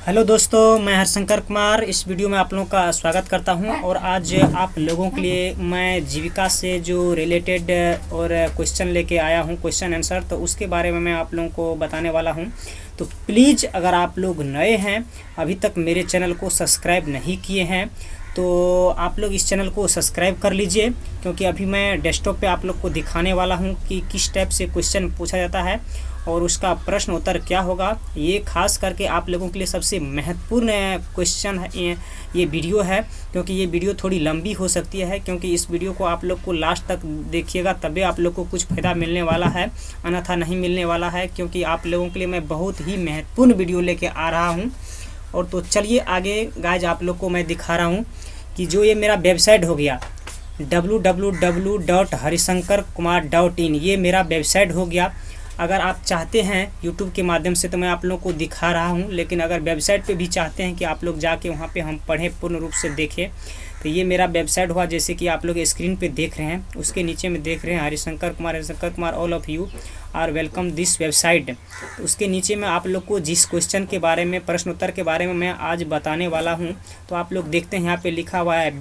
Hello दोस्तों, मैं हरशंकर कुमार इस वीडियो में आप लोगों का स्वागत करता हूं। और आज आप लोगों के लिए मैं जीविका से जो रिलेटेड और क्वेश्चन लेके आया हूं, क्वेश्चन आंसर, तो उसके बारे में मैं आप लोगों को बताने वाला हूं। तो प्लीज़ अगर आप लोग नए हैं, अभी तक मेरे चैनल को सब्सक्राइब नहीं किए हैं, तो आप लोग इस चैनल को सब्सक्राइब कर लीजिए, क्योंकि अभी मैं डेस्कटॉप पे आप लोग को दिखाने वाला हूं कि किस टाइप से क्वेश्चन पूछा जाता है और उसका प्रश्न उत्तर क्या होगा। ये खास करके आप लोगों के लिए सबसे महत्वपूर्ण क्वेश्चन है, ये वीडियो है, क्योंकि ये वीडियो थोड़ी लंबी हो सकती है, क्योंकि इस वीडियो को आप लोग को लास्ट तक देखिएगा तभी आप लोग को कुछ फ़ायदा मिलने वाला है, अन्यथा नहीं मिलने वाला है, क्योंकि आप लोगों के लिए मैं बहुत ही महत्वपूर्ण वीडियो लेके आ रहा हूँ। और तो चलिए आगे गाइज आप लोग को मैं दिखा रहा हूँ कि जो ये मेरा वेबसाइट हो गया www.harishankarkumar.in, ये मेरा वेबसाइट हो गया। अगर आप चाहते हैं यूट्यूब के माध्यम से तो मैं आप लोगों को दिखा रहा हूं, लेकिन अगर वेबसाइट पे भी चाहते हैं कि आप लोग जाके वहां पे हम पढ़ें, पूर्ण रूप से देखें, तो ये मेरा वेबसाइट हुआ। जैसे कि आप लोग स्क्रीन पे देख रहे हैं, उसके नीचे में देख रहे हैं Harishankar Kumar, all of you are welcome this website. तो उसके नीचे में आप लोग को जिस क्वेश्चन के बारे में, प्रश्न उत्तर के बारे में मैं आज बताने वाला हूँ, तो आप लोग देखते हैं यहाँ पे लिखा हुआ है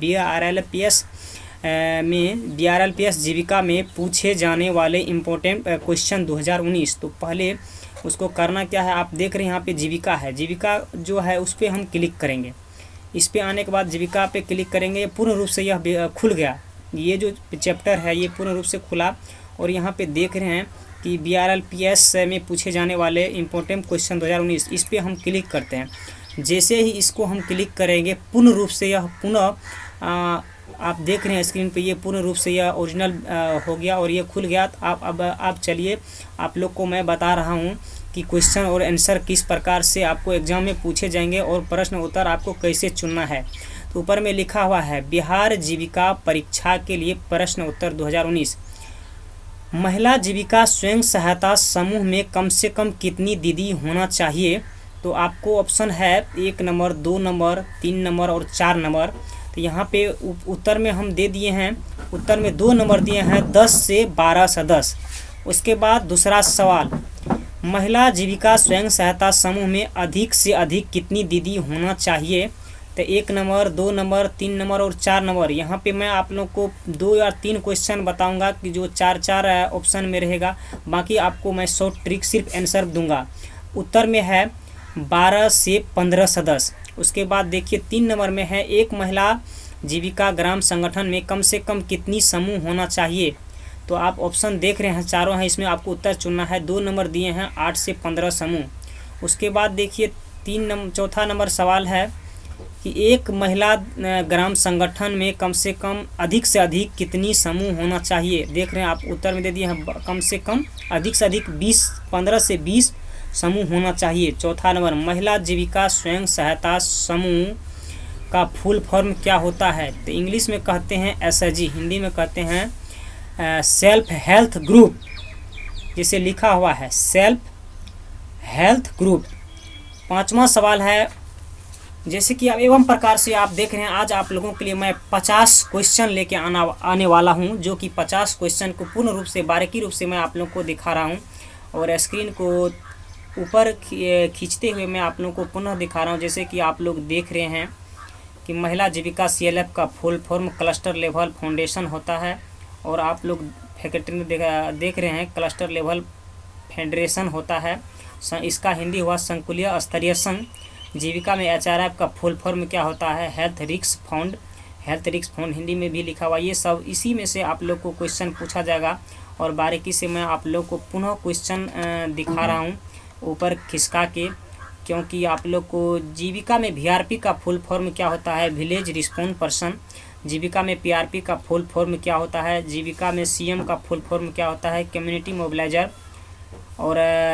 BRLPS जीविका में पूछे जाने वाले इम्पोर्टेंट क्वेश्चन 2019। तो पहले उसको करना क्या है, आप देख रहे हैं यहाँ पे जीविका है, जीविका जो है उस पर हम क्लिक करेंगे। इस पे आने के बाद जीविका पे क्लिक करेंगे, पूर्ण रूप से यह खुल गया। ये जो चैप्टर है ये पूर्ण रूप से खुला और यहाँ पे देख रहे हैं कि BRLPS में पूछे जाने वाले इम्पोर्टेंट क्वेश्चन 2019, इस पर हम क्लिक करते हैं। जैसे ही इसको हम क्लिक करेंगे, पूर्ण रूप से यह पुनः आप देख रहे हैं स्क्रीन पे, ये पूर्ण रूप से यह ओरिजिनल हो गया और ये खुल गया। आप चलिए आप लोग को मैं बता रहा हूँ कि क्वेश्चन और आंसर किस प्रकार से आपको एग्जाम में पूछे जाएंगे और प्रश्न उत्तर आपको कैसे चुनना है। तो ऊपर में लिखा हुआ है बिहार जीविका परीक्षा के लिए प्रश्न उत्तर 2019। महिला जीविका स्वयं सहायता समूह में कम से कम कितनी दीदी होना चाहिए? तो आपको ऑप्शन है 1 नंबर, 2 नंबर, 3 नंबर और 4 नंबर। तो यहाँ पे उत्तर में हम दे दिए हैं, उत्तर में 2 नंबर दिए हैं, 10 से 12 सदस्य। उसके बाद दूसरा सवाल, महिला जीविका स्वयं सहायता समूह में अधिक से अधिक कितनी दीदी होना चाहिए? तो 1 नंबर, 2 नंबर, 3 नंबर और 4 नंबर। यहाँ पे मैं आप लोग को 2 या 3 क्वेश्चन बताऊंगा कि जो 4 ऑप्शन में रहेगा, बाकी आपको मैं शॉर्ट ट्रिक सिर्फ आंसर दूंगा। उत्तर में है 12 से 15 सदस्य। उसके बाद देखिए 3 नंबर में है एक महिला जीविका ग्राम संगठन में कम से कम कितनी समूह होना चाहिए? तो आप ऑप्शन देख रहे हैं, चारों हैं, इसमें आपको उत्तर चुनना है। 2 नंबर दिए हैं 8 से 15 समूह। उसके बाद देखिए चौथा नंबर सवाल है कि एक महिला ग्राम संगठन में कम से कम अधिक से अधिक कितनी समूह होना चाहिए? देख रहे हैं आप, उत्तर में दे दिए हैं कम से कम, अधिक से अधिक 15 से 20 समूह होना चाहिए। चौथा नंबर, महिला जीविका स्वयं सहायता समूह का फुल फॉर्म क्या होता है? तो इंग्लिश में कहते हैं SHG, हिंदी में कहते हैं सेल्फ हेल्थ ग्रुप, जिसे लिखा हुआ है सेल्फ हेल्थ ग्रुप। 5वां सवाल है, जैसे कि आप एवं प्रकार से आप देख रहे हैं, आज आप लोगों के लिए मैं 50 क्वेश्चन लेके आने वाला हूं, जो कि 50 क्वेश्चन को पूर्ण रूप से बारीकी रूप से मैं आप लोगों को दिखा रहा हूं। और स्क्रीन को ऊपर खींचते हुए मैं आप लोगों को पुनः दिखा रहा हूं। जैसे कि आप लोग देख रहे हैं कि महिला जीविका CLF का full form cluster level foundation होता है, और आप लोग फैकल्टी में देख रहे हैं क्लस्टर लेवल फेडरेशन होता है। इसका हिंदी हुआ संकुलीय स्तरीय संघ। जीविका में HRF का फुल फॉर्म क्या होता है? हेल्थ रिस्क फंड हिंदी में भी लिखा हुआ। ये सब इसी में से आप लोग को क्वेश्चन पूछा जाएगा और बारीकी से मैं आप लोग को पुनः क्वेश्चन दिखा रहा हूँ ऊपर खिसका के, क्योंकि आप लोग को जीविका में VRP का फुल फॉर्म क्या होता है? Village response person. जीविका में PRP का फुल फॉर्म क्या होता है? जीविका में CM का फुल फॉर्म क्या होता है? Community mobiliser. और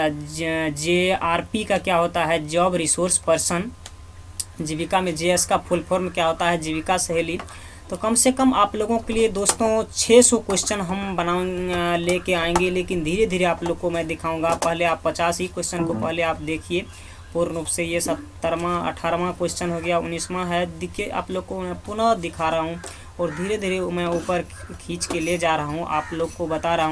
JRP का क्या होता है? Job resource person. जीविका में JS का फुल फॉर्म क्या होता है? जीविका सहेली। तो कम से कम आप लोगों के लिए दोस्तों 600 क्वेश्चन हम लेके आएंगे, लेकिन धीरे धीरे आप लोग को मैं दिखाऊंगा। पहले आप 50 ही क्वेश्चन को पहले आप देखिए पूर्ण रूप से। ये 17वां 18वां क्वेश्चन हो गया, 19वां है। देखिए आप लोग को मैं पुनः दिखा रहा हूँ और धीरे धीरे मैं ऊपर खींच के ले जा रहा हूँ, आप लोग को बता रहा हूँ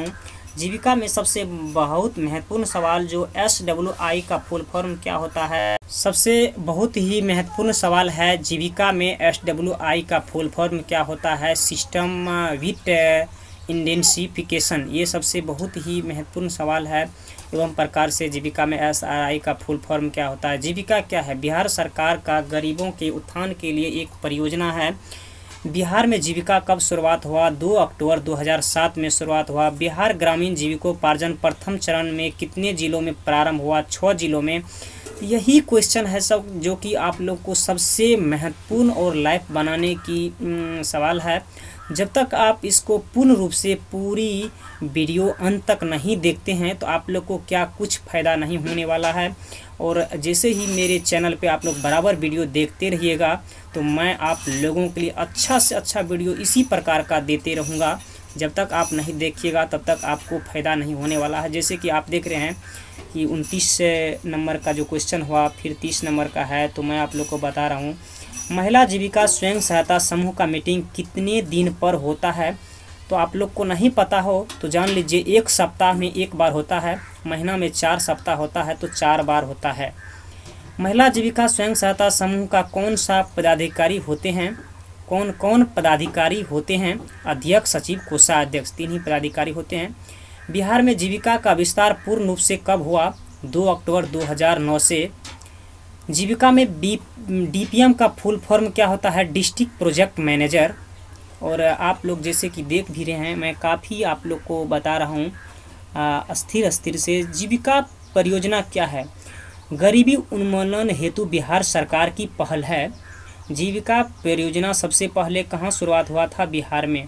जीविका में सबसे बहुत महत्वपूर्ण सवाल जो SWI का फुल फॉर्म क्या होता है, सबसे बहुत ही महत्वपूर्ण सवाल है जीविका में SWI का फुल फॉर्म क्या होता है, सिस्टम विथ इंटेंसिफिकेशन। ये सबसे बहुत ही महत्वपूर्ण सवाल है। एवं प्रकार से जीविका में SRI का फुल फॉर्म क्या होता है। जीविका क्या है? बिहार सरकार का गरीबों के उत्थान के लिए एक परियोजना है। बिहार में जीविका कब शुरुआत हुआ? 2 अक्टूबर 2007 में शुरुआत हुआ। बिहार ग्रामीण जीविकोपार्जन प्रथम चरण में कितने जिलों में प्रारंभ हुआ? 6 जिलों में। यही क्वेश्चन है सब जो कि आप लोग को सबसे महत्वपूर्ण और लाइफ बनाने की सवाल है। जब तक आप इसको पूर्ण रूप से पूरी वीडियो अंत तक नहीं देखते हैं तो आप लोग को क्या कुछ फ़ायदा नहीं होने वाला है। और जैसे ही मेरे चैनल पे आप लोग बराबर वीडियो देखते रहिएगा तो मैं आप लोगों के लिए अच्छा से अच्छा वीडियो इसी प्रकार का देते रहूँगा। जब तक आप नहीं देखिएगा तब तक आपको फ़ायदा नहीं होने वाला है। जैसे कि आप देख रहे हैं कि 29 नंबर का जो क्वेश्चन हुआ, फिर 30 नंबर का है, तो मैं आप लोग को बता रहा हूँ। महिला जीविका स्वयं सहायता समूह का मीटिंग कितने दिन पर होता है? तो आप लोग को नहीं पता हो तो जान लीजिए, 1 सप्ताह में 1 बार होता है। महीना में 4 सप्ताह होता है तो 4 बार होता है। महिला जीविका स्वयं सहायता समूह का कौन सा पदाधिकारी होते हैं? कौन कौन पदाधिकारी होते हैं? अध्यक्ष, सचिव, कोषाध्यक्ष, 3 ही पदाधिकारी होते हैं। बिहार में जीविका का विस्तार पूर्ण रूप से कब हुआ? 2 अक्टूबर 2009 से। जीविका में DPM का फुल फॉर्म क्या होता है? District project manager. और आप लोग जैसे कि देख भी रहे हैं, मैं काफ़ी आप लोग को बता रहा हूँ स्थिर से। जीविका परियोजना क्या है? गरीबी उन्मूलन हेतु बिहार सरकार की पहल है। जीविका परियोजना सबसे पहले कहाँ शुरुआत हुआ था? बिहार में।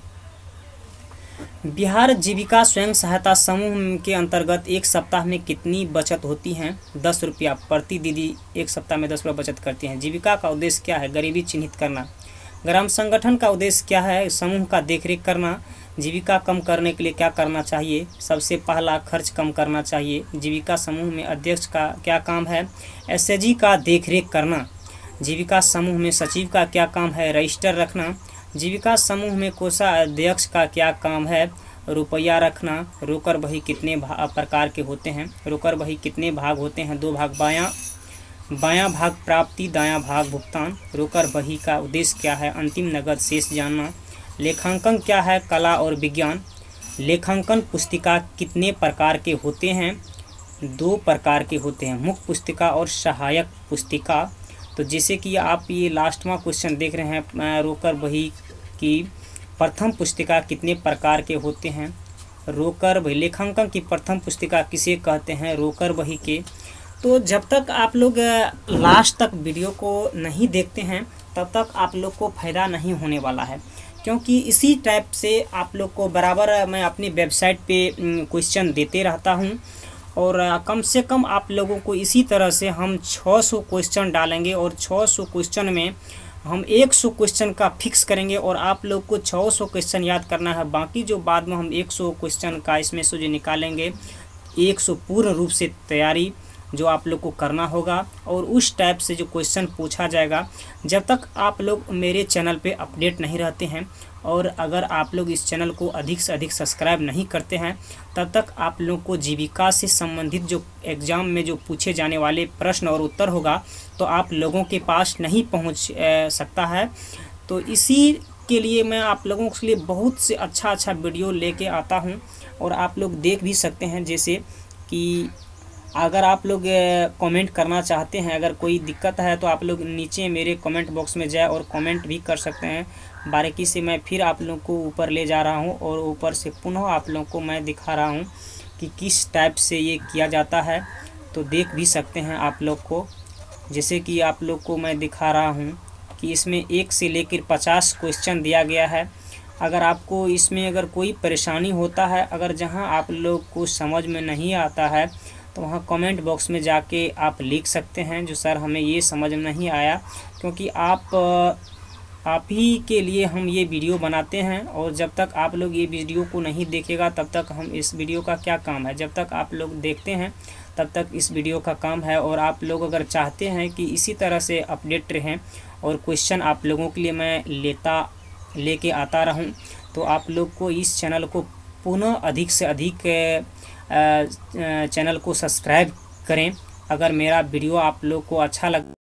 बिहार जीविका स्वयं सहायता समूह के अंतर्गत 1 सप्ताह में कितनी बचत होती हैं? 10 रुपया प्रति दीदी 1 सप्ताह में 10 रुपया बचत करती हैं। जीविका का उद्देश्य क्या है? गरीबी चिन्हित करना। ग्राम संगठन का उद्देश्य क्या है? समूह का देखरेख करना। जीविका कम करने के लिए क्या करना चाहिए? सबसे पहला खर्च कम करना चाहिए। जीविका समूह में अध्यक्ष का क्या काम है? SHG का देखरेख करना। जीविका समूह में सचिव का क्या काम है? रजिस्टर रखना। जीविका समूह में कोषाध्यक्ष का क्या काम है? रुपया रखना। रोकड़ बही कितने प्रकार के होते हैं? रोकड़ बही कितने भाग होते हैं? 2 भाग। बायां भाग प्राप्ति, दायां भाग भुगतान। रोकड़ बही का उद्देश्य क्या है? अंतिम नगद शेष जानना। लेखांकन क्या है? कला और विज्ञान। लेखांकन पुस्तिका कितने प्रकार के होते हैं? 2 प्रकार के होते हैं, मुख्य पुस्तिका और सहायक पुस्तिका। तो जैसे कि आप ये लास्टवा क्वेश्चन देख रहे हैं, रोकड़ बही की प्रथम पुस्तिका कितने प्रकार के होते हैं? रोकड़ बही। लेखांकन की प्रथम पुस्तिका किसे कहते हैं? रोकड़ बही के। तो जब तक आप लोग लास्ट तक वीडियो को नहीं देखते हैं तब तक आप लोग को फ़ायदा नहीं होने वाला है, क्योंकि इसी टाइप से आप लोग को बराबर मैं अपनी वेबसाइट पे क्वेश्चन देते रहता हूँ। और कम से कम आप लोगों को इसी तरह से हम 600 क्वेश्चन डालेंगे और 600 क्वेश्चन में हम 100 क्वेश्चन का फिक्स करेंगे और आप लोग को 600 क्वेश्चन याद करना है। बाकी जो बाद में हम 100 क्वेश्चन का इसमें से जो निकालेंगे, 100 पूर्ण रूप से तैयारी जो आप लोग को करना होगा और उस टाइप से जो क्वेश्चन पूछा जाएगा। जब तक आप लोग मेरे चैनल पे अपडेट नहीं रहते हैं और अगर आप लोग इस चैनल को अधिक से अधिक सब्सक्राइब नहीं करते हैं तब तक आप लोग को जीविका से संबंधित जो एग्ज़ाम में जो पूछे जाने वाले प्रश्न और उत्तर होगा तो आप लोगों के पास नहीं पहुंच सकता है। तो इसी के लिए मैं आप लोगों के लिए बहुत से अच्छा वीडियो लेके आता हूं और आप लोग देख भी सकते हैं। जैसे कि अगर आप लोग कमेंट करना चाहते हैं, अगर कोई दिक्कत है तो आप लोग नीचे मेरे कमेंट बॉक्स में जाए और कमेंट भी कर सकते हैं। बारीकी से मैं फिर आप लोग को ऊपर ले जा रहा हूं और ऊपर से पुनः आप लोग को मैं दिखा रहा हूं कि किस टाइप से ये किया जाता है। तो देख भी सकते हैं आप लोग को। जैसे कि आप लोग को मैं दिखा रहा हूं कि इसमें 1 से लेकर 50 क्वेश्चन दिया गया है। अगर आपको इसमें अगर कोई परेशानी होता है, अगर जहां आप लोग को समझ में नहीं आता है तो वहाँ कमेंट बॉक्स में जाके आप लिख सकते हैं जो सर हमें ये समझ में नहीं आया, क्योंकि आप ही के लिए हम ये वीडियो बनाते हैं। और जब तक आप लोग ये वीडियो को नहीं देखेगा तब तक हम इस वीडियो का क्या काम है। जब तक आप लोग देखते हैं तब तक इस वीडियो का काम है। और आप लोग अगर चाहते हैं कि इसी तरह से अपडेट रहें और क्वेश्चन आप लोगों के लिए मैं लेके आता रहूं, तो आप लोग को इस चैनल को पुनः अधिक से अधिक चैनल को सब्सक्राइब करें। अगर मेरा वीडियो आप लोग को अच्छा लग